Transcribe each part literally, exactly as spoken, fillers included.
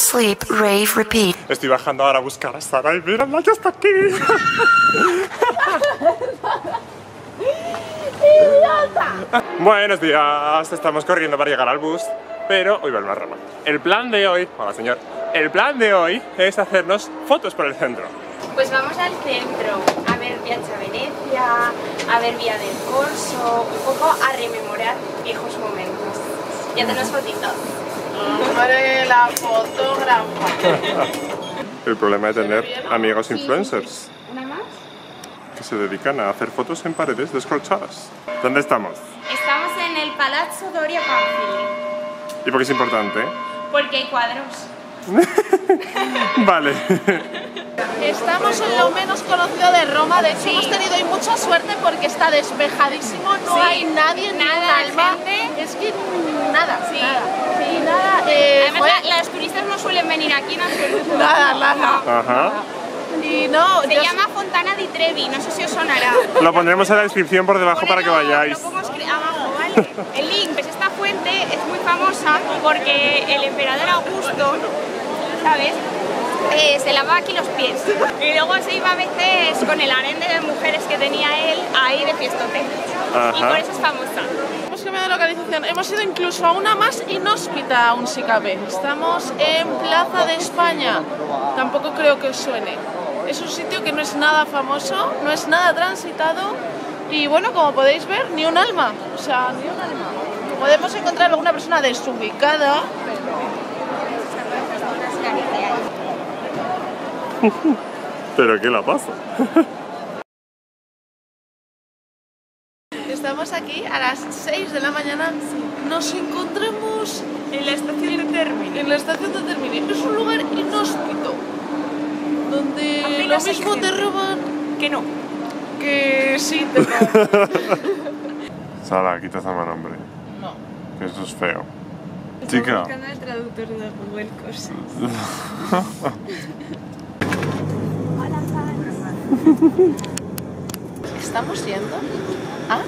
sleep, rave, repeat. Estoy bajando ahora a buscar a Sara y miradla, ya está aquí. ¡Idiota! Buenos días, estamos corriendo para llegar al bus, pero hoy va el más rama. El plan de hoy, hola señor, el plan de hoy es hacernos fotos por el centro. Pues vamos al centro, a ver Piazza Venezia, a ver Vía del Corso, un poco a rememorar viejos momentos. Ya tenemos fotitos. Hombre, la fotógrafa. El problema de tener amigos influencers ¿Una más? que se dedican a hacer fotos en paredes descorchadas. ¿Dónde estamos? Estamos en el Palazzo Doria Pamphili. ¿Y por qué es importante? Porque hay cuadros. Vale. Estamos en lo menos conocido de Roma, de hecho sí. Hemos tenido hoy mucha suerte porque está despejadísimo, no sí. hay nadie, nada, ni un alma. Gente. Es que nada, sí. nada. Sí, nada eh, Además la, las turistas no suelen venir aquí en absoluto. Nada, nada. Ajá. Y no, se llama sé. Fontana di Trevi, no sé si os sonará. Lo pondremos en la descripción por debajo Ponelo, para que vayáis. Lo pongo abajo, ¿vale? El link, pues esta fuente es muy famosa porque el emperador Augusto, ¿sabes? Eh, se lavaba aquí los pies y luego se iba a veces con el harén de mujeres que tenía él ahí de fiestote. Ajá. Y por eso es famosa. Hemos cambiado de localización, hemos ido incluso a una más inhóspita aún si cabe. Estamos en Plaza de España, tampoco creo que os suene. Es un sitio que no es nada famoso, no es nada transitado y bueno, como podéis ver, ni un alma, o sea, ni un alma. Podemos encontrar alguna persona desubicada, ¿Pero qué la pasa? Estamos aquí a las seis de la mañana, nos encontramos en la estación de Termini. En la estación de Termini. Es un lugar inhóspito, donde Apenas lo mismo te roban... Que no. Que sí te roban. Sara, quita ese mal nombre. No. Que eso es feo. Chica. Buscando el traductor de Google Cosas. ¿Estamos yendo? ¿Ah?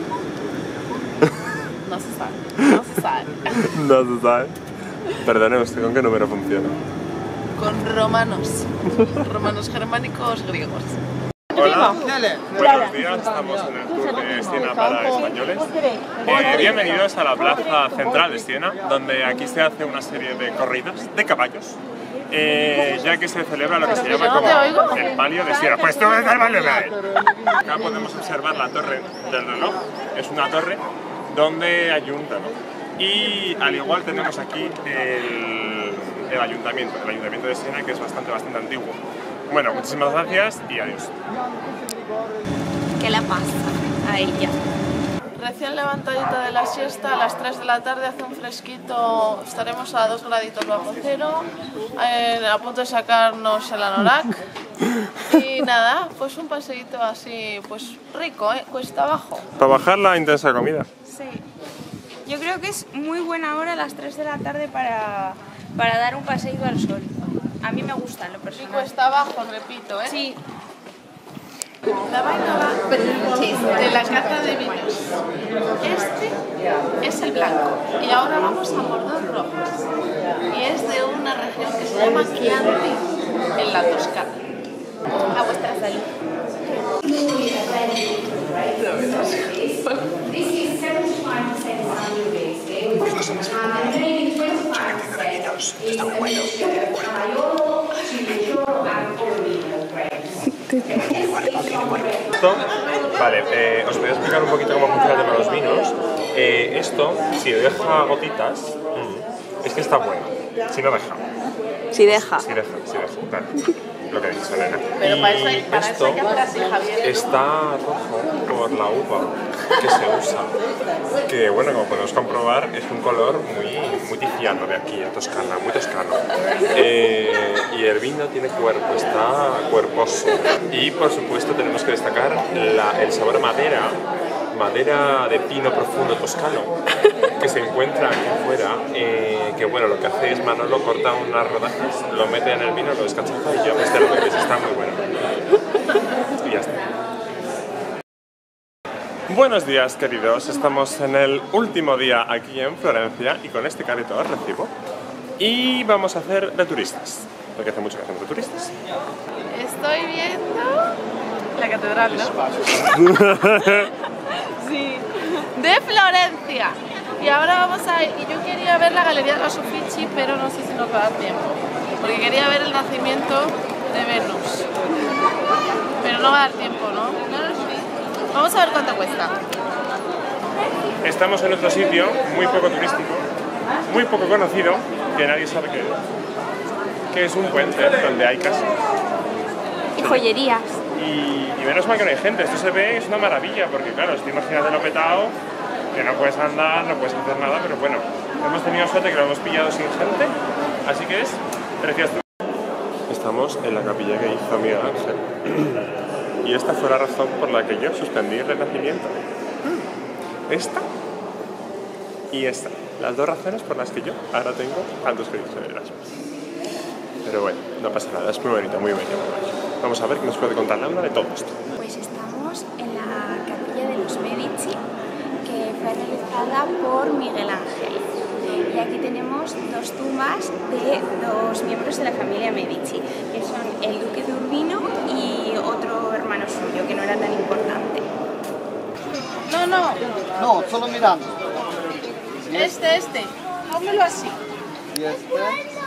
No se sabe, no se sabe. No se sabe. Perdone, ¿usted con qué número funciona? Con romanos. Romanos germánicos griegos. Hola, buenos días, estamos en el tour de Siena para españoles. Eh, bienvenidos a la plaza central de Siena, donde aquí se hace una serie de corridas de caballos. Eh, ya que se celebra lo que se llama como el palio de Siena. Pues tú ves el palio de ahí. Acá podemos observar la torre del reloj. Es una torre donde ayunta, ¿no? Y al igual tenemos aquí el, el ayuntamiento, el ayuntamiento de Siena, que es bastante, bastante antiguo. Bueno, muchísimas gracias y adiós. ¿Qué la pasa a ella? Recién levantadita de la siesta, a las tres de la tarde, hace un fresquito, estaremos a dos graditos bajo cero, eh, a punto de sacarnos el anorak. Y nada, pues un paseíto así, pues rico, ¿eh? Cuesta abajo. Para bajar la intensa comida. Sí. Yo creo que es muy buena hora a las tres de la tarde para, para dar un paseíto al sol. A mí me gusta lo personal. Y cuesta abajo, repito, ¿eh? Sí. La vaina va de la cata de vinos. Este es el blanco y ahora vamos a por dos rojos. Y es de una región que se llama Chianti, en la Toscana. A vuestra salud. Está bueno. Esto, vale, eh, os voy a explicar un poquito cómo funciona el tema de los vinos. Eh, esto, si deja gotitas, mmm, es que está bueno. Si no deja. Si deja. Si deja, si deja, claro. Lo que ha dicho Elena. Pero y para eso hay, para esto eso hay que hacer así, Javier. está rojo por la uva que se usa. Que bueno, como podemos comprobar, es un color muy, muy tiziano de aquí, a Toscana, muy toscano. Eh, y el vino tiene cuerpo, está cuerposo. Y por supuesto tenemos que destacar la, el sabor a madera, madera de pino profundo toscano, que se encuentra aquí afuera, eh, que bueno, lo que hace es Manolo corta unas rodajas, lo mete en el vino, lo descachaza y ya pues te lo bebes, está muy bueno. Y ya está. Buenos días, queridos, estamos en el último día aquí en Florencia y con este careto os recibo Y vamos a hacer de turistas, porque hace mucho que hacemos de turistas. Estoy viendo la catedral, ¿no? Sí, de Florencia. Y ahora vamos a ir, y yo quería ver la Galería de los Uffizi, pero no sé si nos va a dar tiempo, porque quería ver el nacimiento de Venus, pero no va a dar tiempo, ¿no? Vamos a ver cuánto cuesta. Estamos en otro sitio muy poco turístico, muy poco conocido, que nadie sabe qué es, que es un puente donde hay casas. Y joyerías. Y, y menos mal que no hay gente, esto se ve, es una maravilla, porque claro, estoy imagínate lo petado, que no puedes andar, no puedes hacer nada, pero bueno, hemos tenido suerte que lo hemos pillado sin gente, así que es precioso. Estamos en la capilla que hizo Miguel Ángel, y esta fue la razón por la que yo suspendí el Renacimiento. Esta y esta, las dos razones por las que yo ahora tengo tantos créditos de Erasmus. Pero bueno, no pasa nada, es muy bonito, muy bonito. Vamos a ver qué nos puede contar Laura de todo esto. Pues estamos en la capilla de los Medici, que fue realizada por Miguel Ángel. Y aquí tenemos dos tumbas de dos miembros de la familia Medici, que son el duque de Urbino y otro hermano suyo, que no era tan importante. No, no. No, solo mirando. Este, este. Póngelo así. Y este.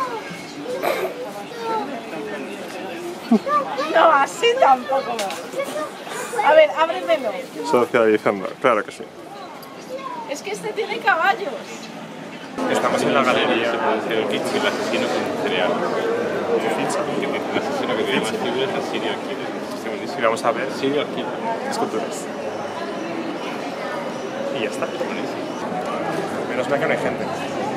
No, así tampoco. A ver, ábremelo. Socializando, claro que sí. Es que este tiene caballos. Estamos en la galería. El asesino con cereal. El asesino que tiene más fibras es serial killer. Y vamos a ver Serial killer. esculturas. Y ya está. Menos mal que no hay gente.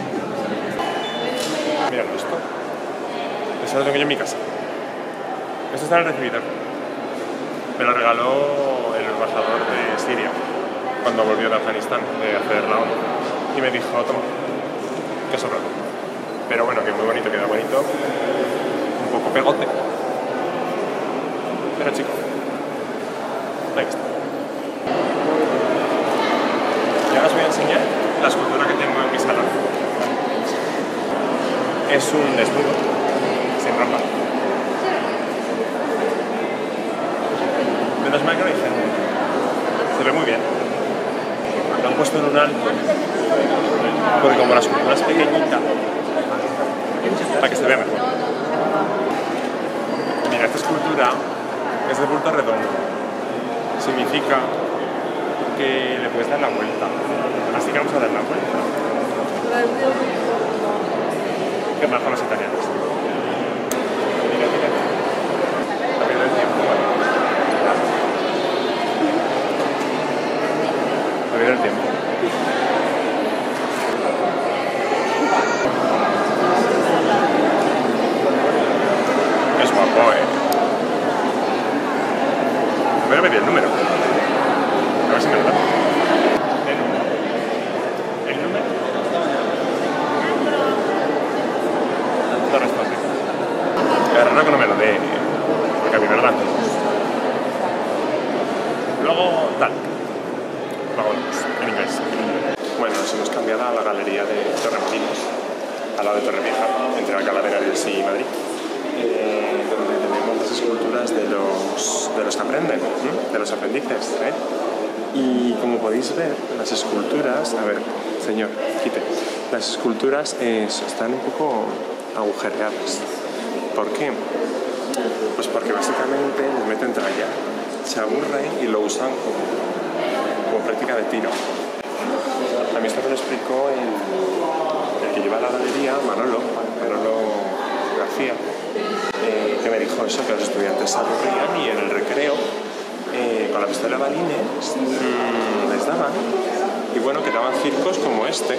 Mirad esto. Esto lo tengo yo en mi casa. Esto está en el recibidor. Me lo regaló el embajador de Siria cuando volvió de Afganistán de hacer la ONU. Y me dijo, toma, que sobrado. Pero bueno, que muy bonito, queda bonito. Un poco pegote. Pero chico, ahí está. Y ahora os voy a enseñar la escultura que tengo en mi salón. Es un desnudo, sin ropa. Menos mal que no hay gente. Se ve muy bien. Lo han puesto en un alto, porque como la escultura es pequeñita, para que se vea mejor. Mira, esta escultura es de bulto redondo. Significa que le puedes dar la vuelta. Así que vamos a dar la vuelta. Qué majos los italianos. Mira, mira. Ha habido el tiempo, ¿vale? Ha habido el tiempo. Es guapo, eh. Voy a medir el número. A ver si me lo da. El número. El número. No responde. Es raro que no me lo dé, porque a mí me lo dan. Luego, tal. Luego, en inglés. Bueno, nos hemos cambiado a la galería de Torremolinos, al lado de Torrevieja, entre Alcalá de Henares y Madrid. Eh, donde tenemos las esculturas de los, de los que aprenden, ¿eh? De los aprendices. ¿eh? Y como podéis ver, las esculturas, a ver, señor, quite, las esculturas eh, están un poco agujereadas. ¿Por qué? Pues porque básicamente les meten tralla, se aburren y lo usan como, como práctica de tiro. A mí esto me lo explicó el, el que lleva la galería, Manolo, Manolo García, eh, que me dijo eso, que los estudiantes se aburrían y en el recreo eh, con la pistola de balines mmm, les daban, y bueno, que daban circos como este.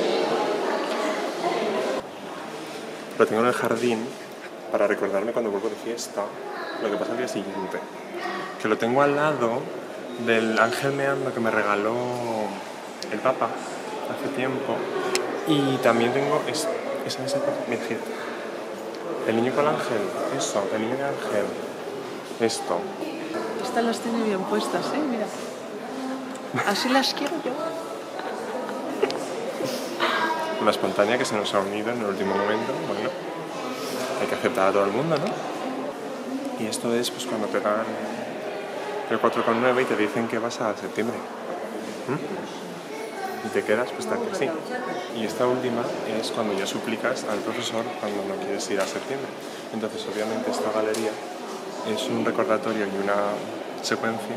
Lo tengo en el jardín para recordarme cuando vuelvo de fiesta lo que pasa al día siguiente, que lo tengo al lado del ángel meando que me regaló el Papa hace tiempo, y también tengo es, esa, esa, mira, gira. El niño con el ángel, eso, el niño de ángel, esto. Estas las tiene bien puestas, ¿eh? Mira. Así las quiero yo. una espontánea que se nos ha unido en el último momento. Bueno, hay que aceptar a todo el mundo, ¿no? Y esto es pues cuando te dan el cuatro coma nueve y te dicen que vas a septiembre. ¿Mm? Y te quedas, pues tal que sí. Y esta última es cuando ya suplicas al profesor cuando no quieres ir a septiembre. Entonces, obviamente, esta galería es un recordatorio y una secuencia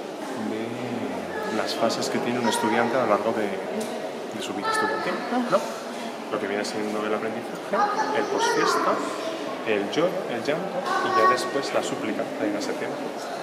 de las fases que tiene un estudiante a lo largo de, de su vida estudiantil, ¿no? Lo que viene siendo el aprendizaje, el posfiesta, el lloro, el llanto y ya después la súplica de ir a septiembre.